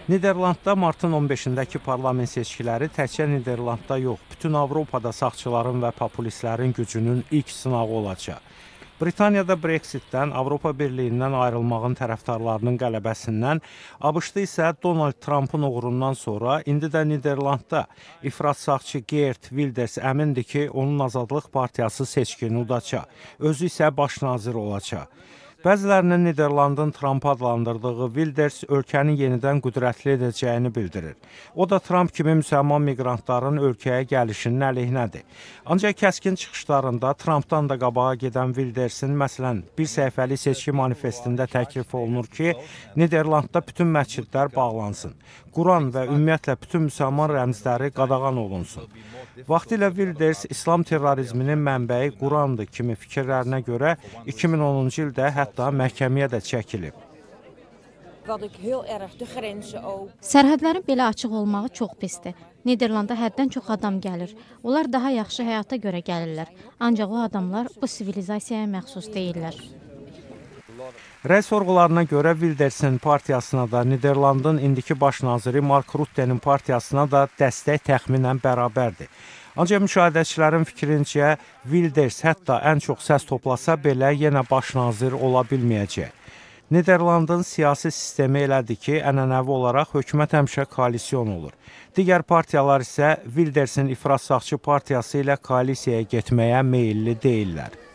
Niderlandda martın 15-dəki parlament seçkiləri təkcə Niderlandda yox, bütün Avropada sağçıların və populistlərin gücünün ilk sınağı olacaq. Britaniyada Brexitdən, Avropa Birliyindən ayrılmağın tərəfdarlarının qələbəsindən, ABŞ-da isə Donald Trumpın uğurundan sonra indi də Niderlandda ifrat sağçı Geert Wilders əmindir ki, onun Azadlıq Partiyası seçkini udacaq, özü isə baş nazir olacaq. Bəzilərinin Niderlandın Trump adlandırdığı Wilders ölkəni yenidən qüdrətli edəcəyini bildirir. O da Trump kimi müsəlman miqrantların ölkəyə gəlişinin əleyhinədir. Ancaq kəskin çıxışlarında Trumpdan da qabağa gedən Wildersin, məsələn, bir səhifəli seçki manifestində təklif olunur ki, Niderlandda bütün məscidlər bağlansın. Quran və ümumiyyətlə bütün müsəlman rəmzləri qadağan olunsun. Vaxtilə Wilders İslam terrorizminin mənbəyi Qurandır kimi fikirlərinə görə 2010-cu ildə hətta məhkəməyə də çəkilib. Sərhədlərin belə açıq olmağı çox pisdir. Niderlanda həddən çox adam gəlir. Onlar daha yaxşı həyata görə gəlirlər. Ancaq o adamlar bu sivilizasiyaya məxsus deyirlər. Rəy sorğularına görə Wildersin partiyasına da, Niderlandın indiki baş naziri Mark Rutte'nin partiyasına da dəstək təxminən bərabərdir. Ancaq müşahidəçilərin fikrincə, Wilders hətta ən çox səs toplasa belə yenə baş nazir ola bilməyəcək. Niderlandın siyasi sistemi elədir ki, ənənəvi olaraq hökumət həmişə koalisyon olur. Digər partiyalar isə Wildersin ifrat sağçı partiyası ilə koalisiyaya getməyə meyilli deyirlər.